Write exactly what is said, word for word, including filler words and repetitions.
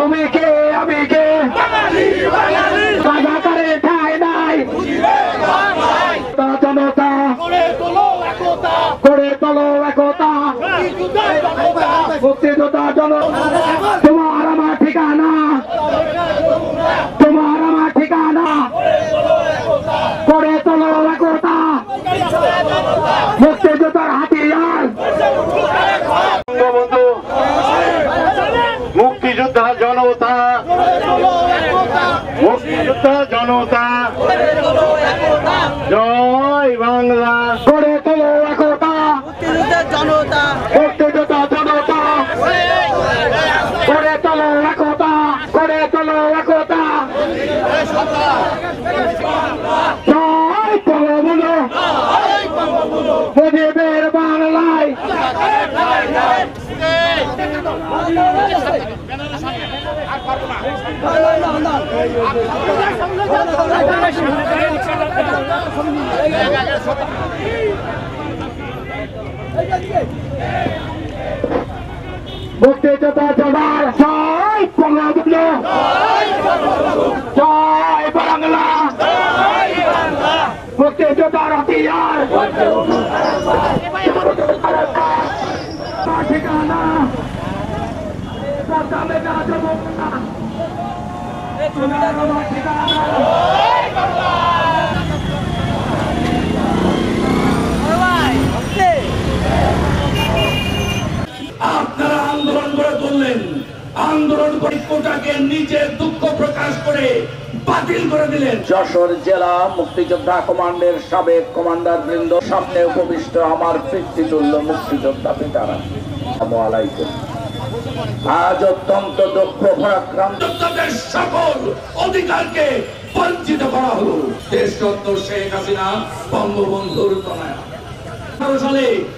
তুমি কে আমি কে রাজাকারে ঠাই নাই জনতা করে তোলো একতা মুক্তিযোদ্ধা জনতা তোমার আমার ঠিকানা তোমার আমার ঠিকানা করে তোলো একতা মুক্তিযোদ্ধার হাতিয়ার বন্ধু মুক্তিযোদ্ধা জনতা মুক্তিযোদ্ধা জনতা জয় বাংলা করে তোলো একতা জনতা মুক্তিযোদ্ধা জনতা করে তোলো একতা করে তোলো একতা জয় বঙ্গবন্ধু মুজিবের বাংলায় মুক্তিযোদ্ধা জনার জয় বঙ্গবন্ধু জয় বাংলা মুক্তিযোদ্ধার হাতিয়ার ঠিকানা আপনারা আন্দোলন করে তুললেন, আন্দোলন করে কোটাকে নিজের দুঃখ প্রকাশ করে বাতিল করে দিলেন। যশোর জেলা মুক্তিযোদ্ধা কমান্ডের সাবেক কমান্ডার বৃন্দ, সামনে উপবিষ্ট আমার পিতৃতুল্য মুক্তিযোদ্ধা পিতারা, আসসালামু আলাইকুম। আজ অত্যন্ত দুঃখ পরাক্রান্ত সকল অধিকারকে বঞ্চিত করা হলো। দেশরত্ন শেখ হাসিনা বঙ্গবন্ধুর তনয়া সালে